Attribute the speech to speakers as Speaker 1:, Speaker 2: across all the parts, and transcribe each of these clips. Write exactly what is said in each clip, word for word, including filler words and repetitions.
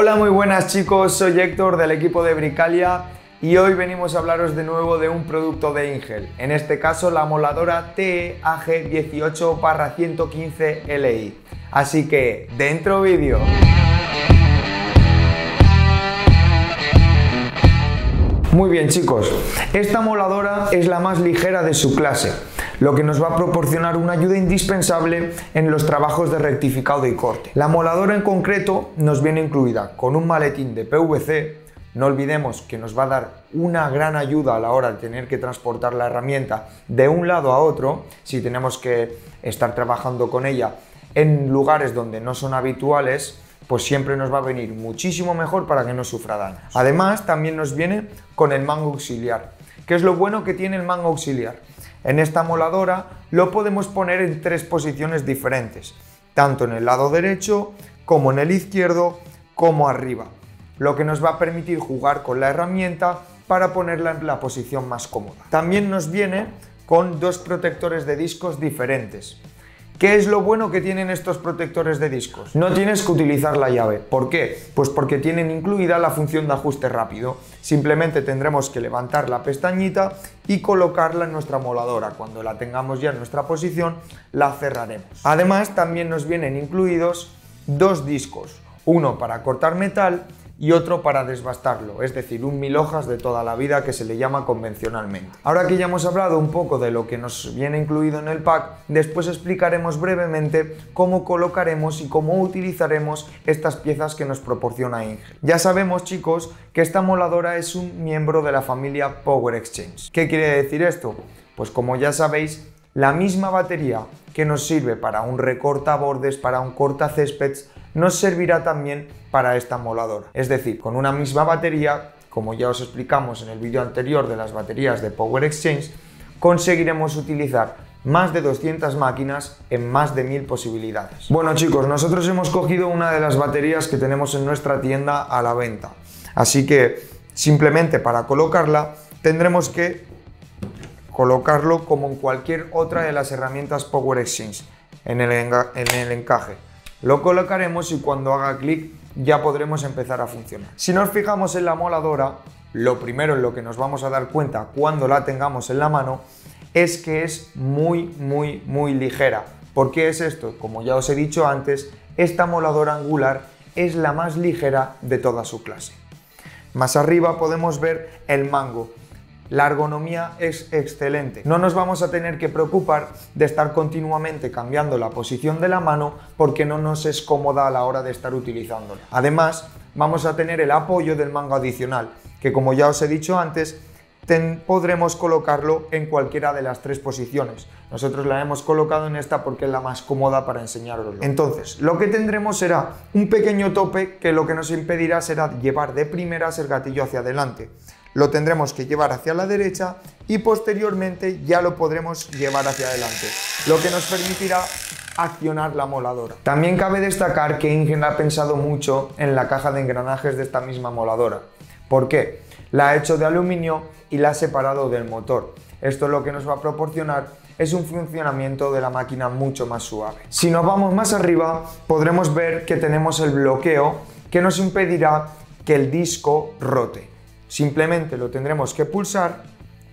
Speaker 1: Hola, muy buenas chicos, soy Héctor del equipo de Bricalia y hoy venimos a hablaros de nuevo de un producto de Ingel, en este caso la moladora T E A G dieciocho barra ciento quince L I. Así que, dentro vídeo. Muy bien chicos, esta moladora es la más ligera de su clase, lo que nos va a proporcionar una ayuda indispensable en los trabajos de rectificado y corte. La moladora en concreto nos viene incluida con un maletín de P V C, no olvidemos que nos va a dar una gran ayuda a la hora de tener que transportar la herramienta de un lado a otro, si tenemos que estar trabajando con ella en lugares donde no son habituales, pues siempre nos va a venir muchísimo mejor para que no sufra daño. Además, también nos viene con el mango auxiliar. ¿Qué es lo bueno que tiene el mango auxiliar? En esta moladora lo podemos poner en tres posiciones diferentes, tanto en el lado derecho, como en el izquierdo, como arriba, lo que nos va a permitir jugar con la herramienta para ponerla en la posición más cómoda. También nos viene con dos protectores de discos diferentes. ¿Qué es lo bueno que tienen estos protectores de discos? No tienes que utilizar la llave. ¿Por qué? Pues porque tienen incluida la función de ajuste rápido. Simplemente tendremos que levantar la pestañita y colocarla en nuestra moladora. Cuando la tengamos ya en nuestra posición, la cerraremos. Además, también nos vienen incluidos dos discos. Uno para cortar metal y otro para desbastarlo, es decir, un mil hojas de toda la vida que se le llama convencionalmente. Ahora que ya hemos hablado un poco de lo que nos viene incluido en el pack, después explicaremos brevemente cómo colocaremos y cómo utilizaremos estas piezas que nos proporciona Ingel. Ya sabemos, chicos, que esta moladora es un miembro de la familia Power Exchange. ¿Qué quiere decir esto? Pues como ya sabéis, la misma batería que nos sirve para un recortabordes, para un cortacéspedes, nos servirá también para esta moladora. Es decir, con una misma batería, como ya os explicamos en el vídeo anterior de las baterías de Power Exchange, conseguiremos utilizar más de doscientas máquinas en más de mil posibilidades. Bueno chicos, nosotros hemos cogido una de las baterías que tenemos en nuestra tienda a la venta. Así que simplemente para colocarla tendremos que colocarlo como en cualquier otra de las herramientas Power Exchange, en el, en el encaje. Lo colocaremos y cuando haga clic ya podremos empezar a funcionar. Si nos fijamos en la moladora, lo primero en lo que nos vamos a dar cuenta cuando la tengamos en la mano es que es muy, muy, muy ligera. ¿Por qué es esto? Como ya os he dicho antes, esta moladora angular es la más ligera de toda su clase. Más arriba podemos ver el mango. La ergonomía es excelente. No nos vamos a tener que preocupar de estar continuamente cambiando la posición de la mano porque no nos es cómoda a la hora de estar utilizándola. Además, vamos a tener el apoyo del mango adicional, que como ya os he dicho antes, ten, podremos colocarlo en cualquiera de las tres posiciones. Nosotros la hemos colocado en esta porque es la más cómoda para enseñaroslo. Entonces, lo que tendremos será un pequeño tope que lo que nos impedirá será llevar de primeras el gatillo hacia adelante. Lo tendremos que llevar hacia la derecha y posteriormente ya lo podremos llevar hacia adelante, lo que nos permitirá accionar la moladora. También cabe destacar que Ingel ha pensado mucho en la caja de engranajes de esta misma moladora. ¿Por qué? La ha hecho de aluminio y la ha separado del motor. Esto lo que nos va a proporcionar es un funcionamiento de la máquina mucho más suave. Si nos vamos más arriba, podremos ver que tenemos el bloqueo que nos impedirá que el disco rote. Simplemente lo tendremos que pulsar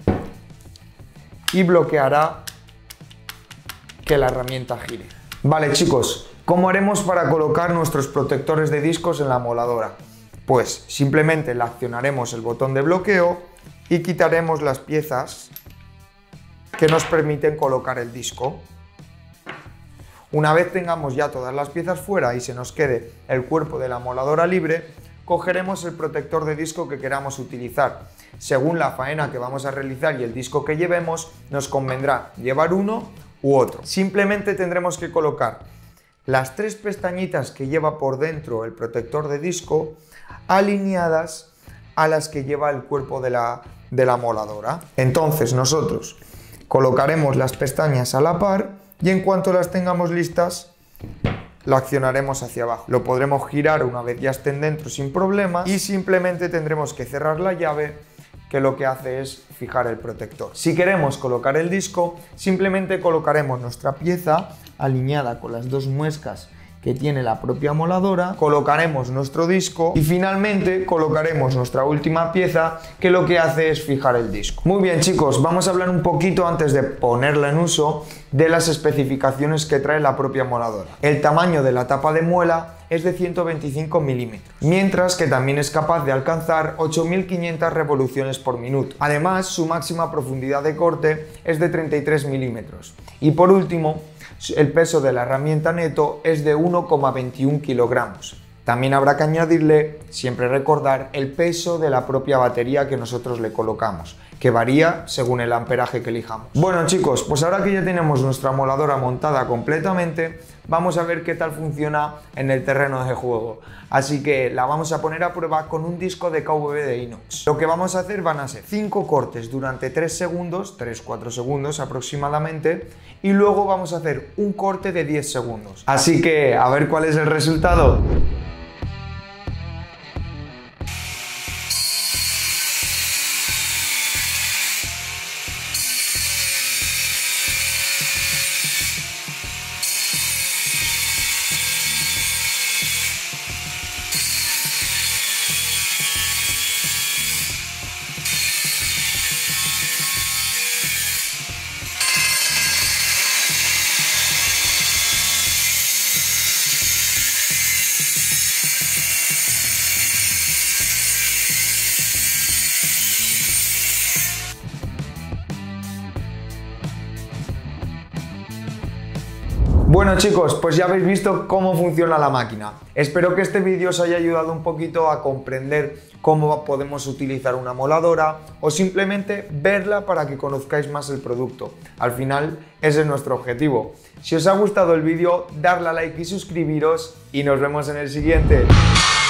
Speaker 1: y bloqueará que la herramienta gire. Vale chicos, ¿cómo haremos para colocar nuestros protectores de discos en la moladora? Pues simplemente le accionaremos el botón de bloqueo y quitaremos las piezas que nos permiten colocar el disco. Una vez tengamos ya todas las piezas fuera y se nos quede el cuerpo de la moladora libre, cogeremos el protector de disco que queramos utilizar. Según la faena que vamos a realizar y el disco que llevemos, nos convendrá llevar uno u otro. Simplemente tendremos que colocar las tres pestañitas que lleva por dentro el protector de disco alineadas a las que lleva el cuerpo de la, de la moladora. Entonces nosotros colocaremos las pestañas a la par y en cuanto las tengamos listas, lo accionaremos hacia abajo. Lo podremos girar una vez ya estén dentro sin problema y simplemente tendremos que cerrar la llave que lo que hace es fijar el protector. Si queremos colocar el disco, simplemente colocaremos nuestra pieza alineada con las dos muescas que tiene la propia moladora, colocaremos nuestro disco y finalmente colocaremos nuestra última pieza, que lo que hace es fijar el disco. Muy bien, chicos, vamos a hablar un poquito antes de ponerla en uso de las especificaciones que trae la propia moladora. El tamaño de la tapa de muela es de ciento veinticinco milímetros, mientras que también es capaz de alcanzar ocho mil quinientas revoluciones por minuto. Además, su máxima profundidad de corte es de treinta y tres milímetros. Y por último, el peso de la herramienta neto es de uno coma veintiún kilogramos. También habrá que añadirle, siempre recordar, el peso de la propia batería que nosotros le colocamos, que varía según el amperaje que elijamos. Bueno, chicos, pues ahora que ya tenemos nuestra moladora montada completamente, vamos a ver qué tal funciona en el terreno de juego. Así que la vamos a poner a prueba con un disco de K V B de inox. Lo que vamos a hacer van a ser cinco cortes durante tres segundos, tres cuatro segundos aproximadamente, y luego vamos a hacer un corte de diez segundos. Así que a ver cuál es el resultado. Bueno, chicos, pues ya habéis visto cómo funciona la máquina. Espero que este vídeo os haya ayudado un poquito a comprender cómo podemos utilizar una moladora o simplemente verla para que conozcáis más el producto. Al final, ese es nuestro objetivo. Si os ha gustado el vídeo, darle a like y suscribiros y nos vemos en el siguiente.